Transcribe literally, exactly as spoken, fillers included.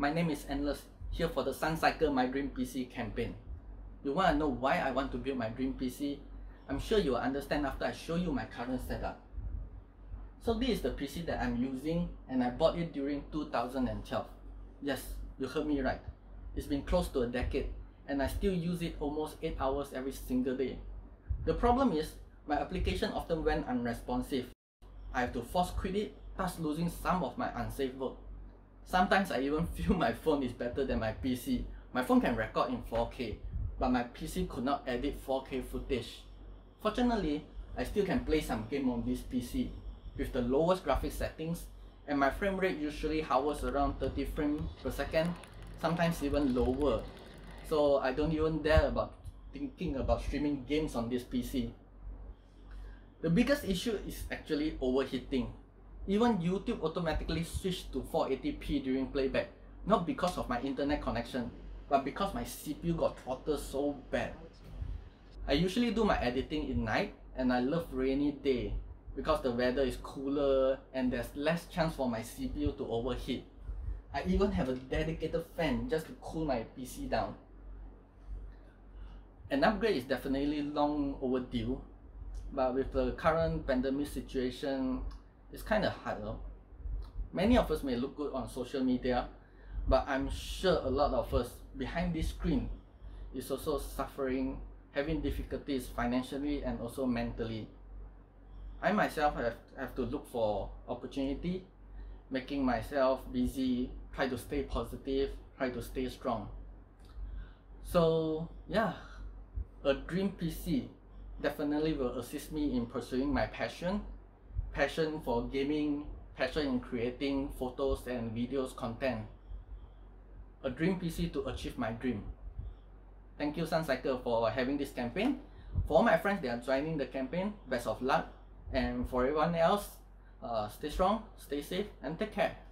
My name is Endless, here for the Suncycle My Dream P C campaign. You want to know why I want to build my dream P C? I'm sure you will understand after I show you my current setup. So this is the P C that I'm using, and I bought it during two thousand twelve. Yes, you heard me right. It's been close to a decade, and I still use it almost eight hours every single day. The problem is, my application often went unresponsive. I have to force quit it, thus losing some of my unsaved work. Sometimes I even feel my phone is better than my P C. My phone can record in four K, but my P C could not edit four K footage. Fortunately, I still can play some game on this P C with the lowest graphics settings, and my frame rate usually hovers around thirty frames per second, sometimes even lower. So I don't even dare about thinking about streaming games on this P C. The biggest issue is actually overheating. Even YouTube automatically switched to four eighty p during playback, not because of my internet connection, but because my C P U got throttled so bad. I usually do my editing in night, and I love rainy day because the weather is cooler and there's less chance for my C P U to overheat. I even have a dedicated fan just to cool my P C down. An upgrade is definitely long overdue, but with the current pandemic situation, it's kind of hard though. Many of us may look good on social media, but I'm sure a lot of us behind this screen is also suffering, having difficulties financially and also mentally. I myself have, have to look for opportunity, making myself busy, try to stay positive, try to stay strong. So yeah, a dream P C definitely will assist me in pursuing my passion, passion for gaming, passion in creating photos and videos content. A dream P C to achieve my dream. Thank you Suncycle for having this campaign. For all my friends that are joining the campaign, best of luck. And for everyone else, uh, stay strong, stay safe, and take care.